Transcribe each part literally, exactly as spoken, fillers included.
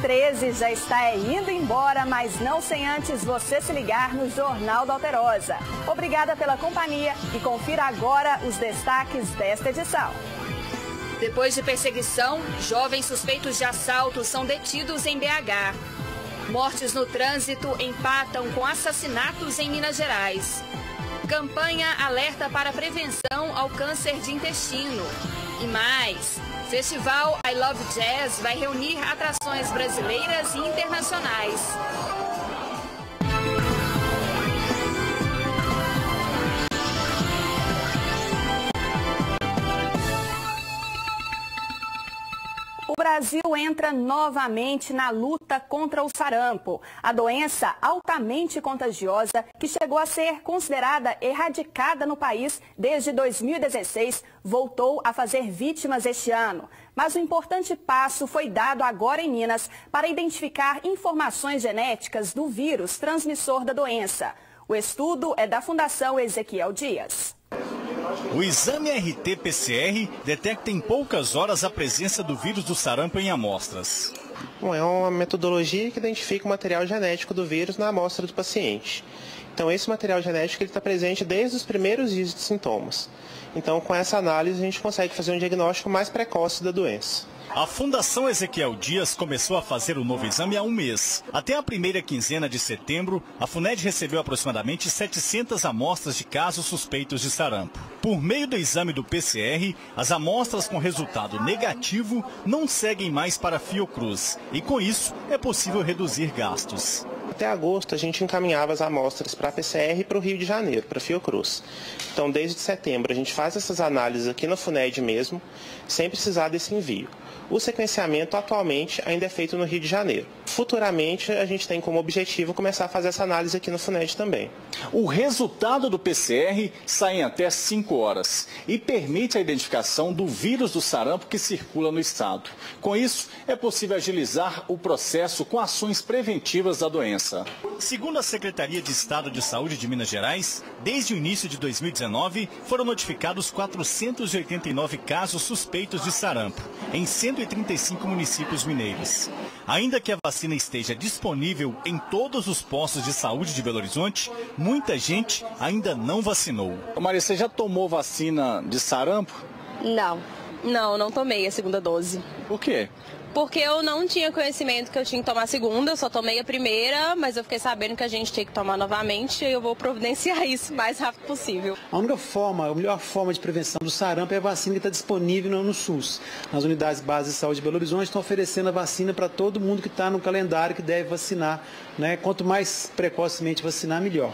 treze já está indo embora, mas não sem antes você se ligar no Jornal da Alterosa. Obrigada pela companhia e confira agora os destaques desta edição. Depois de perseguição, jovens suspeitos de assalto são detidos em B H. Mortes no trânsito empatam com assassinatos em Minas Gerais. Campanha alerta para prevenção ao câncer de intestino. E mais, Festival I Love Jazz vai reunir atrações brasileiras e internacionais. O Brasil entra novamente na luta contra o sarampo, a doença altamente contagiosa que chegou a ser considerada erradicada no país desde dois mil e dezesseis, voltou a fazer vítimas este ano. Mas um importante passo foi dado agora em Minas para identificar informações genéticas do vírus transmissor da doença. O estudo é da Fundação Ezequiel Dias. O exame R T P C R detecta em poucas horas a presença do vírus do sarampo em amostras. Bom, é uma metodologia que identifica o material genético do vírus na amostra do paciente. Então, esse material genético está presente desde os primeiros dias de sintomas. Então, com essa análise, a gente consegue fazer um diagnóstico mais precoce da doença. A Fundação Ezequiel Dias começou a fazer o novo exame há um mês. Até a primeira quinzena de setembro, a FUNED recebeu aproximadamente setecentas amostras de casos suspeitos de sarampo. Por meio do exame do P C R, as amostras com resultado negativo não seguem mais para a Fiocruz. E com isso, é possível reduzir gastos. Até agosto, a gente encaminhava as amostras para a P C R e para o Rio de Janeiro, para a Fiocruz. Então, desde setembro, a gente faz essas análises aqui na FUNED mesmo, sem precisar desse envio. O sequenciamento atualmente ainda é feito no Rio de Janeiro. Futuramente a gente tem como objetivo começar a fazer essa análise aqui no FUNED também. O resultado do P C R sai em até cinco horas e permite a identificação do vírus do sarampo que circula no estado. Com isso, é possível agilizar o processo com ações preventivas da doença. Segundo a Secretaria de Estado de Saúde de Minas Gerais, desde o início de dois mil e dezenove foram notificados quatrocentos e oitenta e nove casos suspeitos de sarampo em cento e trinta e cinco municípios mineiros. Ainda que a vacina esteja disponível em todos os postos de saúde de Belo Horizonte, muita gente ainda não vacinou. Maria, você já tomou vacina de sarampo? Não, não, não tomei a segunda dose. Por quê? Porque eu não tinha conhecimento que eu tinha que tomar a segunda, eu só tomei a primeira, mas eu fiquei sabendo que a gente tem que tomar novamente e eu vou providenciar isso o mais rápido possível. A única forma, a melhor forma de prevenção do sarampo é a vacina que está disponível no, no SUS. As unidades básicas de saúde de Belo Horizonte estão oferecendo a vacina para todo mundo que está no calendário que deve vacinar, né? Quanto mais precocemente vacinar, melhor.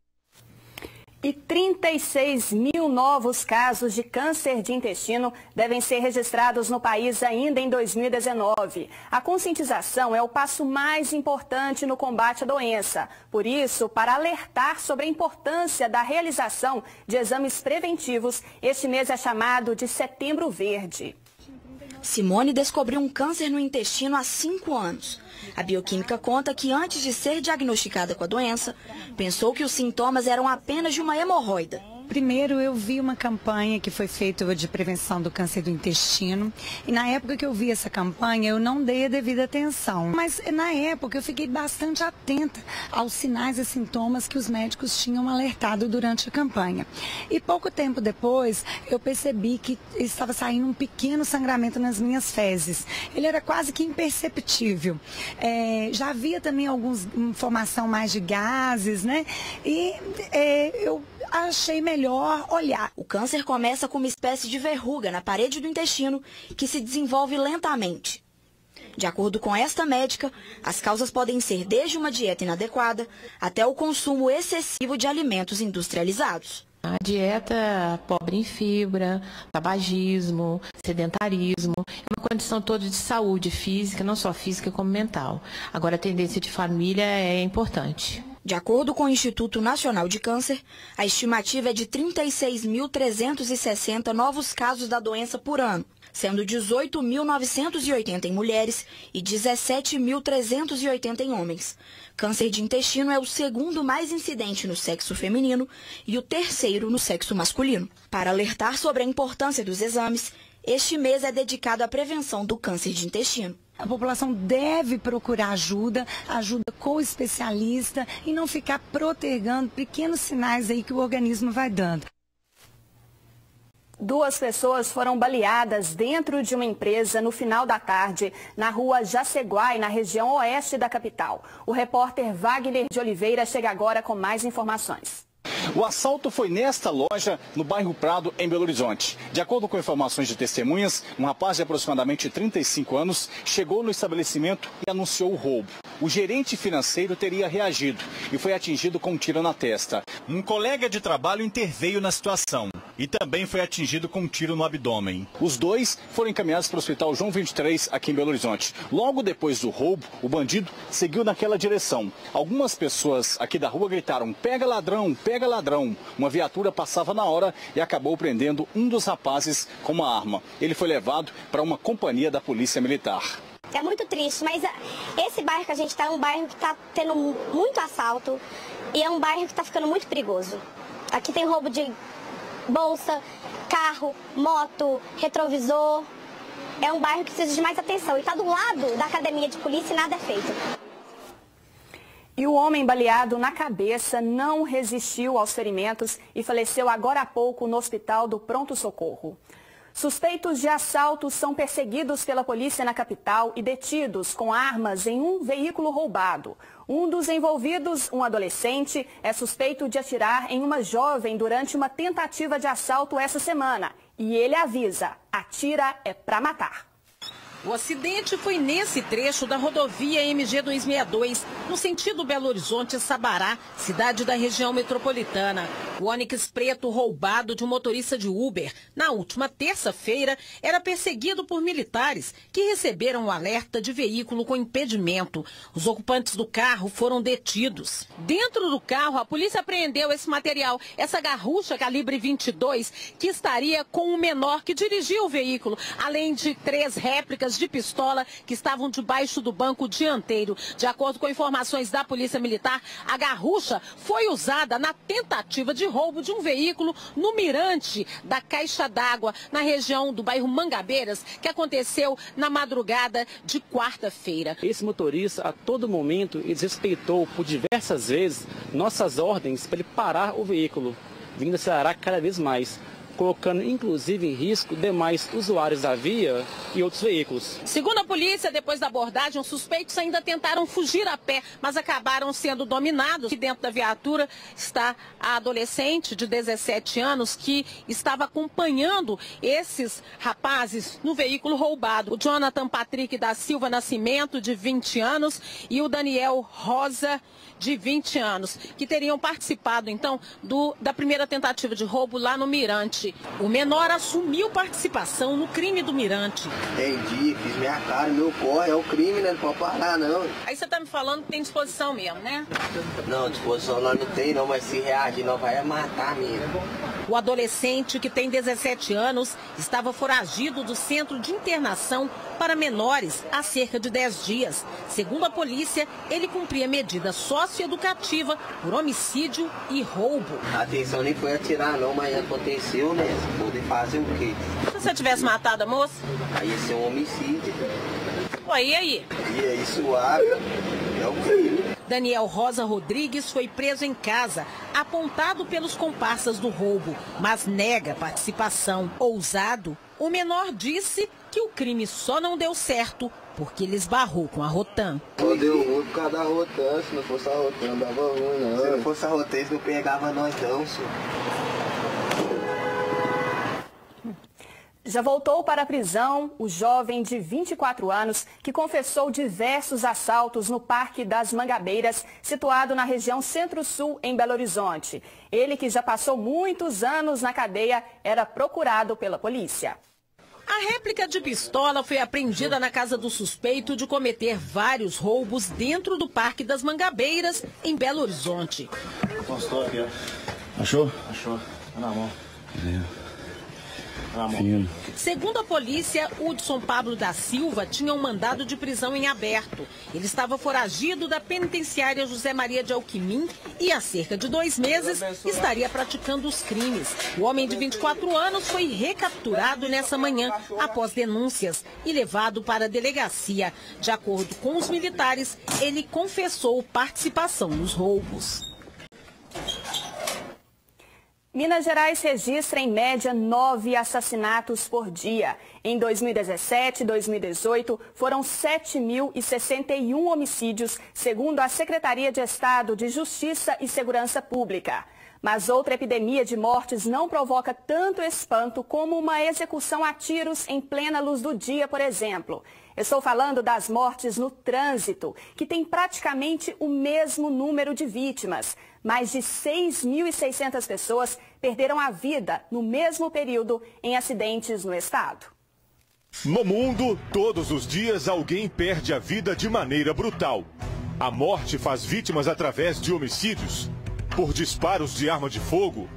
E trinta e seis mil novos casos de câncer de intestino devem ser registrados no país ainda em dois mil e dezenove. A conscientização é o passo mais importante no combate à doença. Por isso, para alertar sobre a importância da realização de exames preventivos, este mês é chamado de Setembro Verde. Simone descobriu um câncer no intestino há cinco anos. A bioquímica conta que antes de ser diagnosticada com a doença, pensou que os sintomas eram apenas de uma hemorroida. Primeiro eu vi uma campanha que foi feita de prevenção do câncer do intestino e na época que eu vi essa campanha eu não dei a devida atenção. Mas na época eu fiquei bastante atenta aos sinais e sintomas que os médicos tinham alertado durante a campanha. E pouco tempo depois eu percebi que estava saindo um pequeno sangramento nas minhas fezes. Ele era quase que imperceptível. É, já havia também alguma informação mais de gases, né? E é, eu achei melhor olhar. O câncer começa com uma espécie de verruga na parede do intestino que se desenvolve lentamente. De acordo com esta médica, as causas podem ser desde uma dieta inadequada até o consumo excessivo de alimentos industrializados. A dieta pobre em fibra, tabagismo, sedentarismo, é uma condição toda de saúde física, não só física como mental. Agora a tendência de família é importante. De acordo com o Instituto Nacional de Câncer, a estimativa é de trinta e seis mil trezentos e sessenta novos casos da doença por ano, sendo dezoito mil novecentos e oitenta em mulheres e dezessete mil trezentos e oitenta em homens. Câncer de intestino é o segundo mais incidente no sexo feminino e o terceiro no sexo masculino. Para alertar sobre a importância dos exames, Este mês é dedicado à prevenção do câncer de intestino. A população deve procurar ajuda, ajuda com o especialista e não ficar protegando pequenos sinais aí que o organismo vai dando. Duas pessoas foram baleadas dentro de uma empresa no final da tarde, na rua Jaceguai, na região oeste da capital. O repórter Wagner de Oliveira chega agora com mais informações. O assalto foi nesta loja, no bairro Prado, em Belo Horizonte. De acordo com informações de testemunhas, um rapaz de aproximadamente trinta e cinco anos chegou no estabelecimento e anunciou o roubo. O gerente financeiro teria reagido e foi atingido com um tiro na testa. Um colega de trabalho interveio na situação e também foi atingido com um tiro no abdômen. Os dois foram encaminhados para o Hospital João vinte e três, aqui em Belo Horizonte. Logo depois do roubo, o bandido seguiu naquela direção. Algumas pessoas aqui da rua gritaram: "Pega ladrão, pega ladrão". Uma viatura passava na hora e acabou prendendo um dos rapazes com uma arma. Ele foi levado para uma companhia da Polícia Militar. É muito triste, mas esse bairro que a gente está é um bairro que está tendo muito assalto e é um bairro que está ficando muito perigoso. Aqui tem roubo de bolsa, carro, moto, retrovisor. É um bairro que precisa de mais atenção e está do lado da academia de polícia e nada é feito. E o homem baleado na cabeça não resistiu aos ferimentos e faleceu agora há pouco no hospital do Pronto-Socorro. Suspeitos de assalto são perseguidos pela polícia na capital e detidos com armas em um veículo roubado. Um dos envolvidos, um adolescente, é suspeito de atirar em uma jovem durante uma tentativa de assalto essa semana. E ele avisa: atira é pra matar. O acidente foi nesse trecho da rodovia M G duzentos e sessenta e dois, no sentido Belo Horizonte-Sabará, cidade da região metropolitana. O Onix preto roubado de um motorista de Uber, na última terça-feira, era perseguido por militares que receberam um alerta de veículo com impedimento. Os ocupantes do carro foram detidos. Dentro do carro, a polícia apreendeu esse material, essa garrucha calibre vinte e dois, que estaria com o menor que dirigia o veículo, além de três réplicas de pistola que estavam debaixo do banco dianteiro. De acordo com informações da Polícia Militar, a garrucha foi usada na tentativa de roubo de um veículo no mirante da Caixa d'Água, na região do bairro Mangabeiras, que aconteceu na madrugada de quarta-feira. Esse motorista, a todo momento, ele desrespeitou por diversas vezes nossas ordens para ele parar o veículo, vindo acelerar cada vez mais, colocando inclusive em risco demais usuários da via e outros veículos. Segundo a polícia, depois da abordagem, os suspeitos ainda tentaram fugir a pé, mas acabaram sendo dominados. Aqui dentro da viatura está a adolescente de dezessete anos que estava acompanhando esses rapazes no veículo roubado. O Jonathan Patrick da Silva Nascimento, de vinte anos, e o Daniel Rosa, de vinte anos, que teriam participado, então, do, da primeira tentativa de roubo lá no Mirante. O menor assumiu participação no crime do Mirante. Entendi, fiz minha cara, meu corre, é o crime, né? Não pode parar, não. Aí você tá me falando que tem disposição mesmo, né? Não, disposição nós não tem, não, mas se reagir, nós vai matar mesmo. O adolescente, que tem dezessete anos, estava foragido do centro de internação para menores há cerca de dez dias. Segundo a polícia, ele cumpria medida socioeducativa por homicídio e roubo. A atenção nem foi atirar não, mas aconteceu, né? Poder fazer o quê? Se você tivesse matado a moça? Aí ia ser um homicídio. Ué, e aí? E aí, suave, é o crime. Daniel Rosa Rodrigues foi preso em casa, apontado pelos comparsas do roubo, mas nega participação. Ousado, o menor disse que o crime só não deu certo porque ele esbarrou com a Rotan. Não deu ruim por causa da Rotan, se não fosse a Rotan não dava ruim não. Se não fosse a Rotan, eles não pegavam nós não, senhor. Já voltou para a prisão o jovem de vinte e quatro anos que confessou diversos assaltos no Parque das Mangabeiras, situado na região Centro-Sul, em Belo Horizonte. Ele, que já passou muitos anos na cadeia, era procurado pela polícia. A réplica de pistola foi apreendida na casa do suspeito de cometer vários roubos dentro do Parque das Mangabeiras, em Belo Horizonte. Postou aqui, ó. Achou? Achou. Tá na mão. É. Fino. Segundo a polícia, Hudson Pablo da Silva tinha um mandado de prisão em aberto. Ele estava foragido da penitenciária José Maria de Alquimim e há cerca de dois meses estaria praticando os crimes. O homem de vinte e quatro anos foi recapturado nessa manhã após denúncias e levado para a delegacia. De acordo com os militares, ele confessou participação nos roubos. Minas Gerais registra em média nove assassinatos por dia. Em dois mil e dezessete e dois mil e dezoito, foram sete mil e sessenta e um homicídios, segundo a Secretaria de Estado de Justiça e Segurança Pública. Mas outra epidemia de mortes não provoca tanto espanto como uma execução a tiros em plena luz do dia, por exemplo. Estou falando das mortes no trânsito, que tem praticamente o mesmo número de vítimas. Mais de seis mil e seiscentas pessoas perderam a vida no mesmo período em acidentes no estado. No mundo, todos os dias alguém perde a vida de maneira brutal. A morte faz vítimas através de homicídios, por disparos de arma de fogo,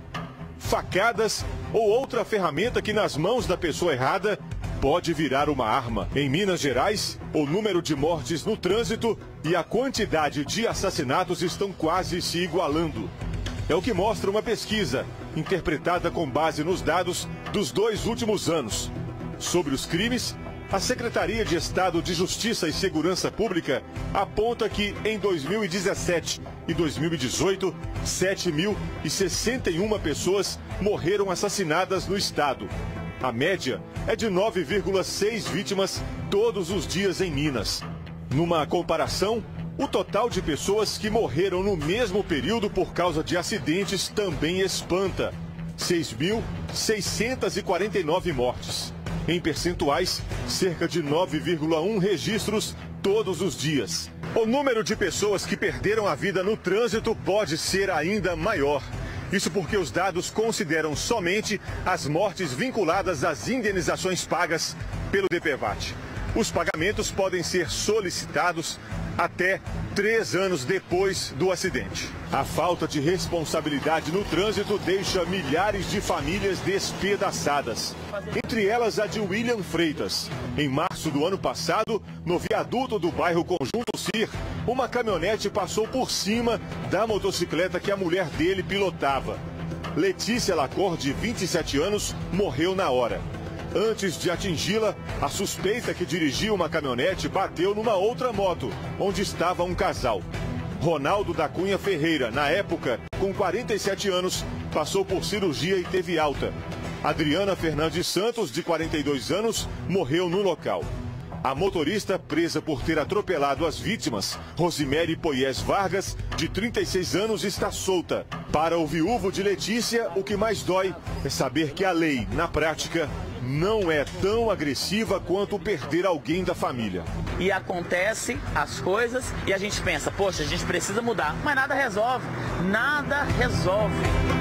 facadas ou outra ferramenta que nas mãos da pessoa errada pode virar uma arma. Em Minas Gerais, o número de mortes no trânsito e a quantidade de assassinatos estão quase se igualando. É o que mostra uma pesquisa, interpretada com base nos dados dos dois últimos anos. Sobre os crimes, a Secretaria de Estado de Justiça e Segurança Pública aponta que em dois mil e dezessete e dois mil e dezoito, sete mil e sessenta e uma pessoas morreram assassinadas no estado. A média é de nove vírgula seis vítimas todos os dias em Minas. Numa comparação, o total de pessoas que morreram no mesmo período por causa de acidentes também espanta. seis mil seiscentas e quarenta e nove mortes. Em percentuais, cerca de nove vírgula um registros todos os dias. O número de pessoas que perderam a vida no trânsito pode ser ainda maior. Isso porque os dados consideram somente as mortes vinculadas às indenizações pagas pelo D P V A T. Os pagamentos podem ser solicitados até três anos depois do acidente. A falta de responsabilidade no trânsito deixa milhares de famílias despedaçadas. Entre elas a de William Freitas. Em março do ano passado, no viaduto do bairro Conjunto Cir, uma caminhonete passou por cima da motocicleta que a mulher dele pilotava. Letícia Lacor, de vinte e sete anos, morreu na hora. Antes de atingi-la, a suspeita que dirigia uma caminhonete bateu numa outra moto, onde estava um casal. Ronaldo da Cunha Ferreira, na época, com quarenta e sete anos, passou por cirurgia e teve alta. Adriana Fernandes Santos, de quarenta e dois anos, morreu no local. A motorista, presa por ter atropelado as vítimas, Rosimere Poies Vargas, de trinta e seis anos, está solta. Para o viúvo de Letícia, o que mais dói é saber que a lei, na prática, não é tão agressiva quanto perder alguém da família. E acontece as coisas e a gente pensa, poxa, a gente precisa mudar, mas nada resolve, nada resolve.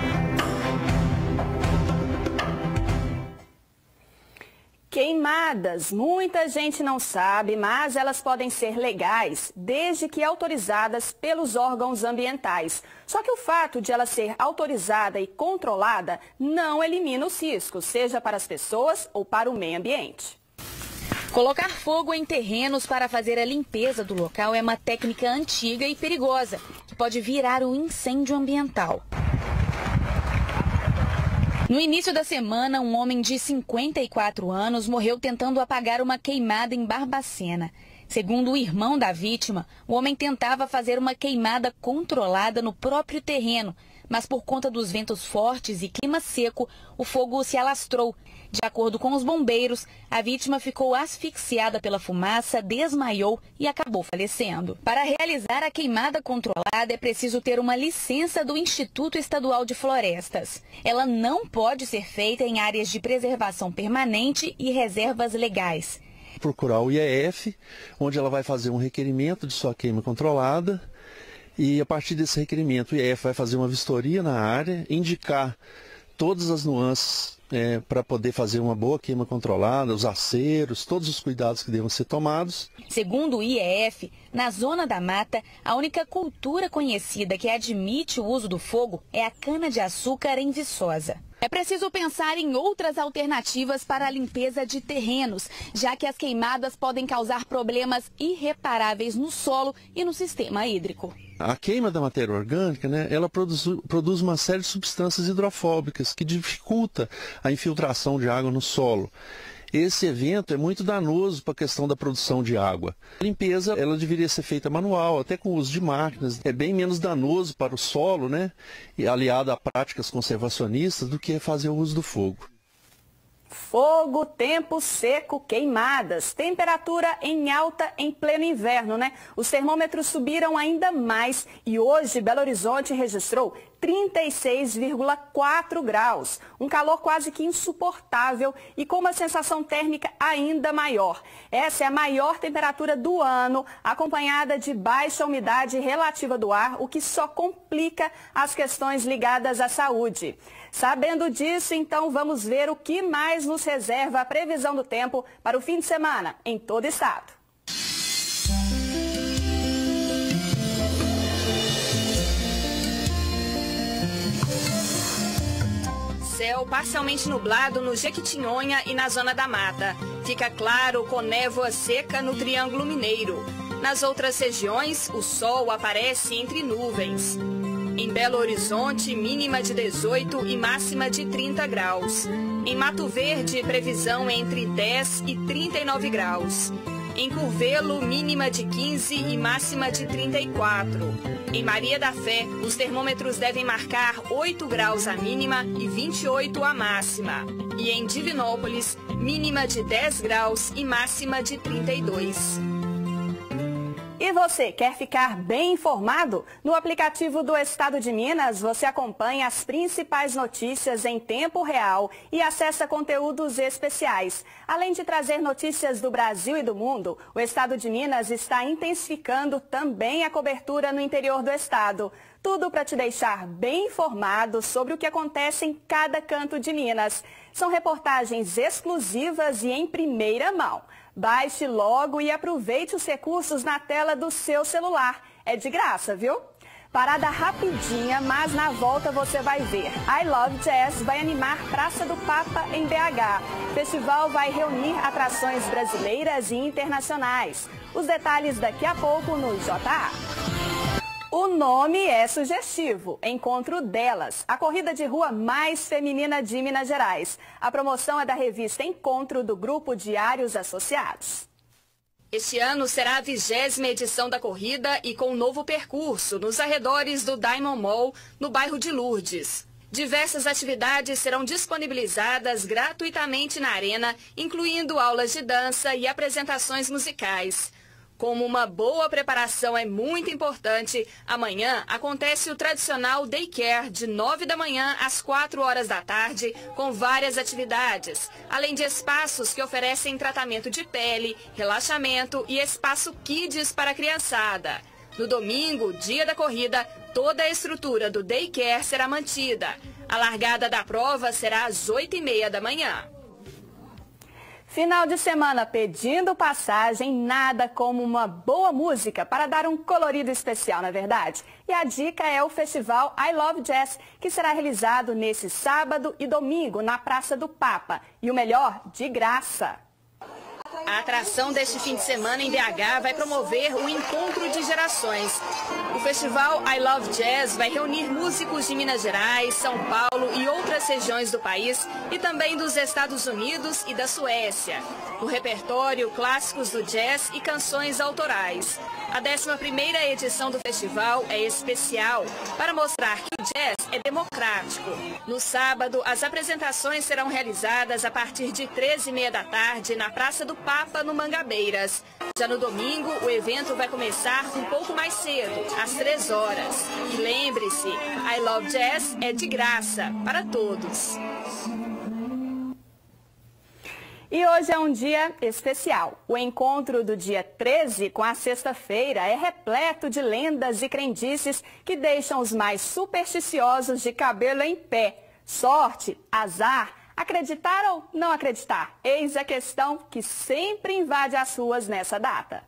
Queimadas. Muita gente não sabe, mas elas podem ser legais, desde que autorizadas pelos órgãos ambientais. Só que o fato de ela ser autorizada e controlada não elimina os riscos, seja para as pessoas ou para o meio ambiente. Colocar fogo em terrenos para fazer a limpeza do local é uma técnica antiga e perigosa, que pode virar um incêndio ambiental. No início da semana, um homem de cinquenta e quatro anos morreu tentando apagar uma queimada em Barbacena. Segundo o irmão da vítima, o homem tentava fazer uma queimada controlada no próprio terreno, mas por conta dos ventos fortes e clima seco, o fogo se alastrou. De acordo com os bombeiros, a vítima ficou asfixiada pela fumaça, desmaiou e acabou falecendo. Para realizar a queimada controlada, é preciso ter uma licença do Instituto Estadual de Florestas. Ela não pode ser feita em áreas de preservação permanente e reservas legais. Procurar o I E F, onde ela vai fazer um requerimento de sua queima controlada. E a partir desse requerimento, o I E F vai fazer uma vistoria na área, indicar todas as nuances é, para poder fazer uma boa queima controlada, os aceros, todos os cuidados que devam ser tomados. Segundo o I E F, na zona da mata, a única cultura conhecida que admite o uso do fogo é a cana-de-açúcar em Viçosa. É preciso pensar em outras alternativas para a limpeza de terrenos, já que as queimadas podem causar problemas irreparáveis no solo e no sistema hídrico. A queima da matéria orgânica, né, ela produz, produz uma série de substâncias hidrofóbicas que dificulta a infiltração de água no solo. Esse evento é muito danoso para a questão da produção de água. A limpeza ela deveria ser feita manual, até com o uso de máquinas. É bem menos danoso para o solo, né, e aliado a práticas conservacionistas, do que fazer o uso do fogo. Fogo, tempo seco, queimadas, temperatura em alta em pleno inverno, né? Os termômetros subiram ainda mais e hoje Belo Horizonte registrou trinta e seis vírgula quatro graus, um calor quase que insuportável e com uma sensação térmica ainda maior. Essa é a maior temperatura do ano, acompanhada de baixa umidade relativa do ar, o que só complica as questões ligadas à saúde. Sabendo disso, então vamos ver o que mais nos reserva a previsão do tempo para o fim de semana em todo o estado. Céu parcialmente nublado no Jequitinhonha e na Zona da Mata. Fica claro com névoa seca no Triângulo Mineiro. Nas outras regiões, o sol aparece entre nuvens. Em Belo Horizonte, mínima de dezoito e máxima de trinta graus. Em Mato Verde, previsão entre dez e trinta e nove graus. Em Curvelo, mínima de quinze e máxima de trinta e quatro. Em Maria da Fé, os termômetros devem marcar oito graus a mínima e vinte e oito a máxima. E em Divinópolis, mínima de dez graus e máxima de trinta e dois. E você quer ficar bem informado? No aplicativo do Estado de Minas, você acompanha as principais notícias em tempo real e acessa conteúdos especiais. Além de trazer notícias do Brasil e do mundo, o Estado de Minas está intensificando também a cobertura no interior do estado. Tudo para te deixar bem informado sobre o que acontece em cada canto de Minas. São reportagens exclusivas e em primeira mão. Baixe logo e aproveite os recursos na tela do seu celular. É de graça, viu? Parada rapidinha, mas na volta você vai ver. I Love Jazz vai animar Praça do Papa em B H. O festival vai reunir atrações brasileiras e internacionais. Os detalhes daqui a pouco no J A. O nome é sugestivo, Encontro Delas, a corrida de rua mais feminina de Minas Gerais. A promoção é da revista Encontro do Grupo Diários Associados. Este ano será a vigésima edição da corrida e com um novo percurso nos arredores do Diamond Mall, no bairro de Lourdes. Diversas atividades serão disponibilizadas gratuitamente na arena, incluindo aulas de dança e apresentações musicais. Como uma boa preparação é muito importante, amanhã acontece o tradicional daycare de nove da manhã às quatro horas da tarde, com várias atividades, além de espaços que oferecem tratamento de pele, relaxamento e espaço kids para a criançada. No domingo, dia da corrida, toda a estrutura do daycare será mantida. A largada da prova será às oito e meia da manhã. Final de semana pedindo passagem, nada como uma boa música para dar um colorido especial, não é verdade? E a dica é o festival I Love Jazz, que será realizado nesse sábado e domingo na Praça do Papa. E o melhor, de graça. A atração deste fim de semana em B H vai promover o encontro de gerações. O festival I Love Jazz vai reunir músicos de Minas Gerais, São Paulo e outras regiões do país e também dos Estados Unidos e da Suécia. No repertório, clássicos do jazz e canções autorais. A décima primeira edição do festival é especial para mostrar que o jazz é democrático. No sábado, as apresentações serão realizadas a partir de treze e meia da tarde na Praça do Papa, no Mangabeiras. Já no domingo, o evento vai começar um pouco mais cedo, às três horas. E lembre-se, I Love Jazz é de graça para todos. E hoje é um dia especial. O encontro do dia treze com a sexta-feira é repleto de lendas e crendices que deixam os mais supersticiosos de cabelo em pé. Sorte, azar, acreditar ou não acreditar? Eis a questão que sempre invade as ruas nessa data.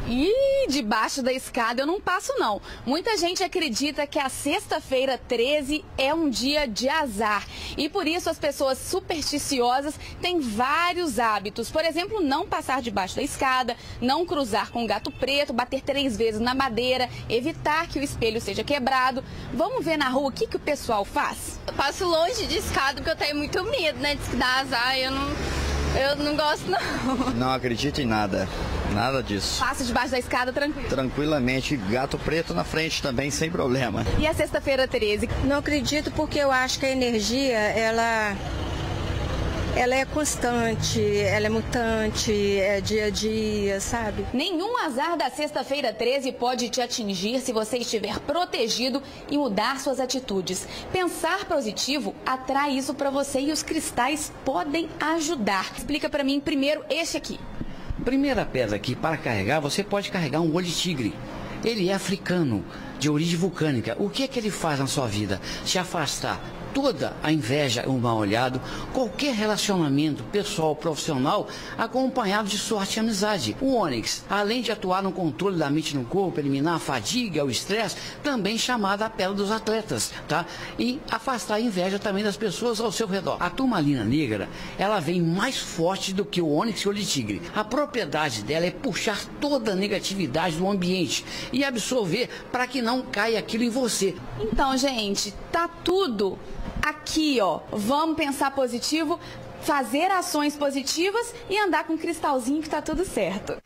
E debaixo da escada eu não passo não. Muita gente acredita que a sexta-feira treze é um dia de azar. E por isso as pessoas supersticiosas têm vários hábitos. Por exemplo, não passar debaixo da escada, não cruzar com o gato preto, bater três vezes na madeira, evitar que o espelho seja quebrado. Vamos ver na rua o que, que o pessoal faz? Eu passo longe de escada porque eu tenho muito medo, né? De que dá azar, eu não, eu não gosto não. Não acredito em nada. Nada disso. Passa debaixo da escada tranquilo? Tranquilamente, gato preto na frente também, sem problema. E a sexta-feira treze? Não acredito porque eu acho que a energia, ela, ela é constante, ela é mutante, é dia a dia, sabe? Nenhum azar da sexta-feira treze pode te atingir se você estiver protegido e mudar suas atitudes. Pensar positivo atrai isso para você e os cristais podem ajudar. Explica para mim primeiro este aqui. Primeira pedra aqui, para carregar, você pode carregar um olho de tigre. Ele é africano, de origem vulcânica. O que é que ele faz na sua vida? Se afastar toda a inveja, o mal olhado, qualquer relacionamento pessoal, profissional, acompanhado de sorte e amizade. O ônix, além de atuar no controle da mente no corpo, eliminar a fadiga, o estresse, também chamada a pedra dos atletas, tá? E afastar a inveja também das pessoas ao seu redor. A turmalina negra, ela vem mais forte do que o ônix e o olho de tigre. A propriedade dela é puxar toda a negatividade do ambiente e absorver para que não caia aquilo em você. Então, gente, tá tudo aqui, ó. Vamos pensar positivo, fazer ações positivas e andar com um cristalzinho que tá tudo certo.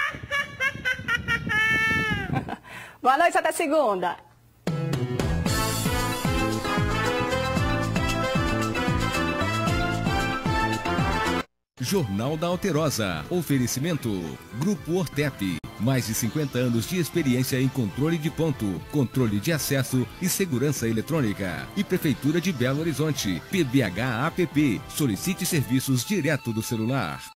Boa noite, até segunda. Jornal da Alterosa. Oferecimento. Grupo Ortep. Mais de cinquenta anos de experiência em controle de ponto, controle de acesso e segurança eletrônica. E Prefeitura de Belo Horizonte. P B H A P P. Solicite serviços direto do celular.